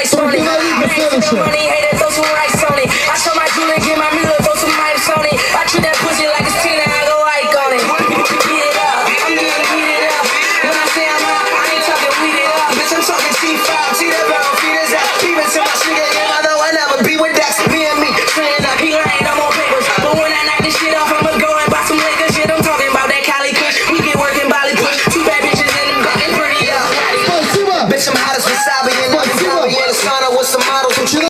ice on it. Back to the money, haters, those who ice